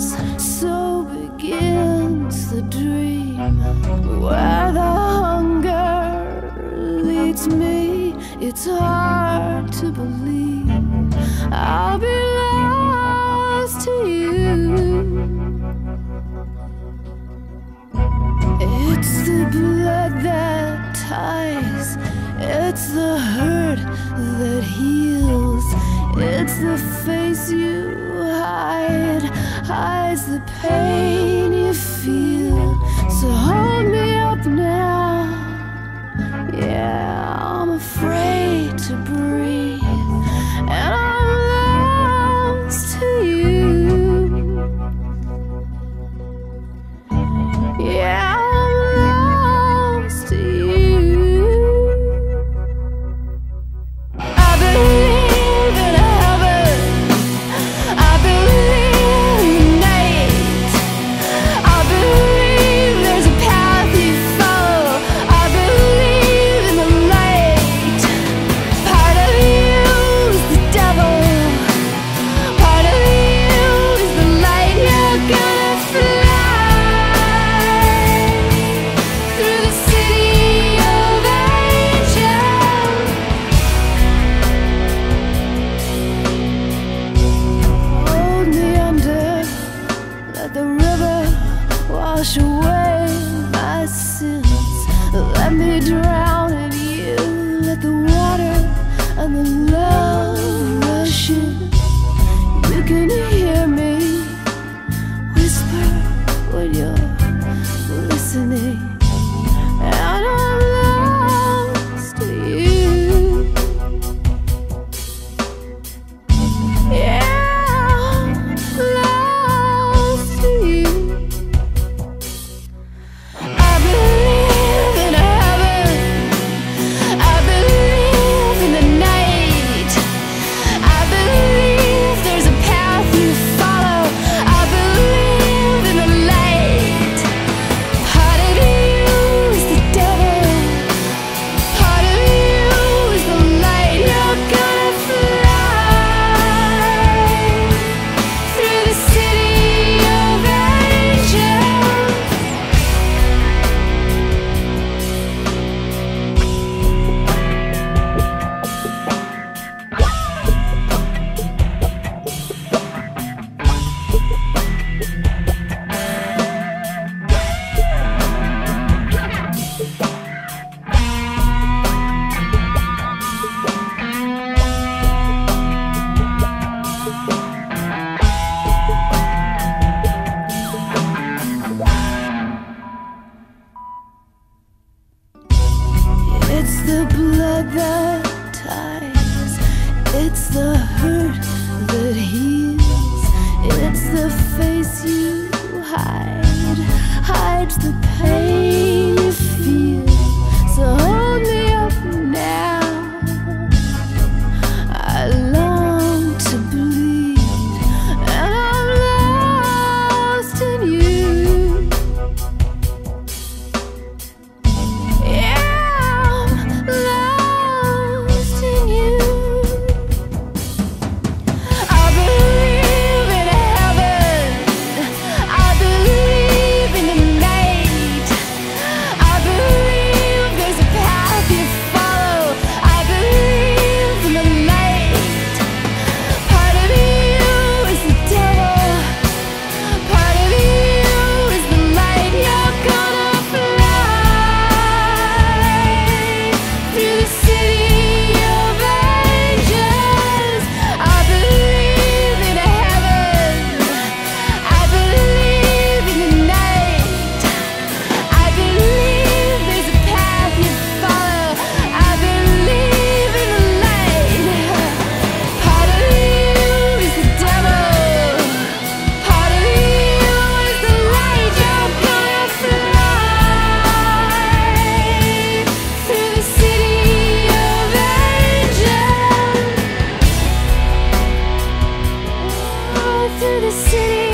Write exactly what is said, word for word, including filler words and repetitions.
else. So begins the dream, where the hunger leads me. It's hard to believe I'll be lost to you. It's the blood that ties, it's the hurt that heals, it's the face you hide, hides the pain you feel. So hold me up now, yeah, I'm afraid to breathe, and I'm lost to you. Yeah, I'm lost to you. I believe in heaven, I believe in the night, I believe there's a path you follow, I believe in the light. Part of you is the devil, part of you is the light. You're gonna fly through the city of angels. Hold me under, let the river wash away my sins. Let me drown in you, let the water and the love rush in. You can hear me whisper when you're listening, and I'm lost to you. Yeah, lost to you. I believe in heaven, I believe in the night, I believe there's a path you follow, I believe in the light. Part of you is the devil, part of you is the light. You're gonna fly through the city of angels. It's the blood that ties, it's the hurt that heals, it's the face you hide, hides the pain you feel. So hold me up now, I long to bleed, and I'm lost in you. Yeah, I'm lost in you. I believe in heaven, I believe in the night, I believe there's a path you follow, I believe in the light. Part of you is the devil, part of you is the light. You're gonna fly through the city of angels. I believe in heaven, I believe in the night, I believe there's a path you follow, I believe in the light. Part of you is the devil, part of you is the light. You're gonna fly through the city of angels, oh, through the city